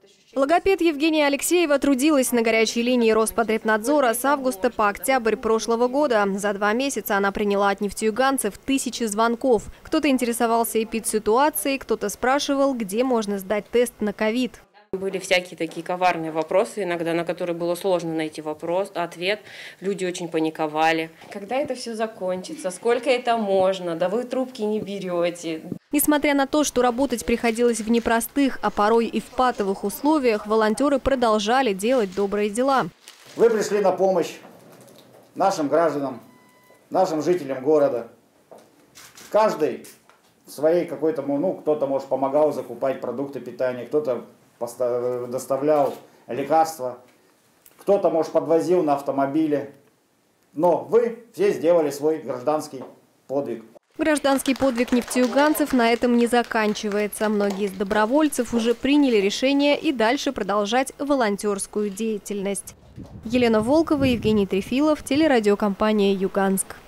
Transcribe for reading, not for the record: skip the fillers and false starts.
Логопед Евгения Алексеева трудилась на горячей линии Роспотребнадзора с августа по октябрь прошлого года. За 2 месяца она приняла от нефтеюганцев тысячи звонков. Кто-то интересовался эпидситуацией, кто-то спрашивал, где можно сдать тест на ковид. Были всякие такие коварные вопросы, иногда на которые было сложно найти ответ. Люди очень паниковали. Когда это все закончится? Сколько это можно? Да вы трубки не берете. Несмотря на то, что работать приходилось в непростых, а порой и в патовых условиях, волонтеры продолжали делать добрые дела. Вы пришли на помощь нашим гражданам, нашим жителям города. Каждый в своей какой-то, кто-то, может, помогал закупать продукты питания, кто-то доставлял лекарства, кто-то, может, подвозил на автомобиле. Но вы все сделали свой гражданский подвиг. Гражданский подвиг нефтеюганцев на этом не заканчивается. Многие из добровольцев уже приняли решение и дальше продолжать волонтерскую деятельность. Елена Волкова, Евгений Трефилов, телерадиокомпания «Юганск».